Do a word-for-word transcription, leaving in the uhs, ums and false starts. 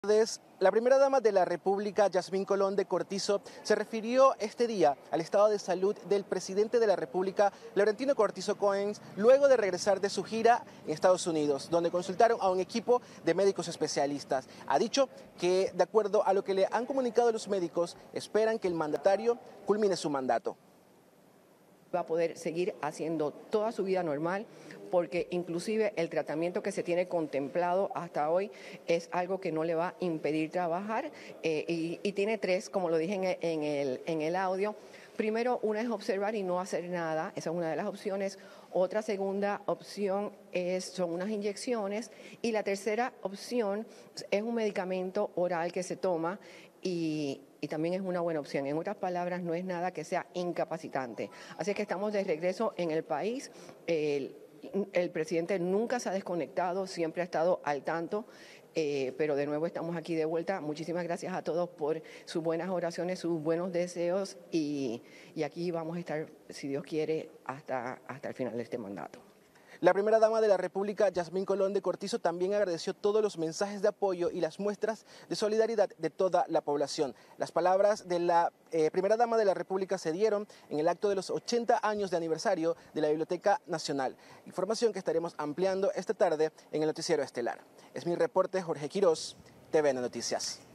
La primera dama de la República, Yasmín Colón de Cortizo, se refirió este día al estado de salud del presidente de la República, Laurentino Cortizo Cohen, luego de regresar de su gira en Estados Unidos, donde consultaron a un equipo de médicos especialistas. Ha dicho que, de acuerdo a lo que le han comunicado los médicos, esperan que el mandatario culmine su mandato. Va a poder seguir haciendo toda su vida normal, porque inclusive el tratamiento que se tiene contemplado hasta hoy es algo que no le va a impedir trabajar eh, y, y tiene tres, como lo dije en el, en, el, en el audio. Primero, una es observar y no hacer nada, esa es una de las opciones. Otra segunda opción es, son unas inyecciones, y la tercera opción es un medicamento oral que se toma y, y también es una buena opción. En otras palabras, no es nada que sea incapacitante. Así que estamos de regreso en el país. El, el presidente nunca se ha desconectado, siempre ha estado al tanto. Eh, pero de nuevo estamos aquí de vuelta. Muchísimas gracias a todos por sus buenas oraciones, sus buenos deseos y, y aquí vamos a estar, si Dios quiere, hasta, hasta el final de este mandato. La primera dama de la República, Yasmín Colón de Cortizo, también agradeció todos los mensajes de apoyo y las muestras de solidaridad de toda la población. Las palabras de la eh, primera dama de la República se dieron en el acto de los ochenta años de aniversario de la Biblioteca Nacional. Información que estaremos ampliando esta tarde en el Noticiero Estelar. Es mi reporte, Jorge Quiroz, T V N Noticias.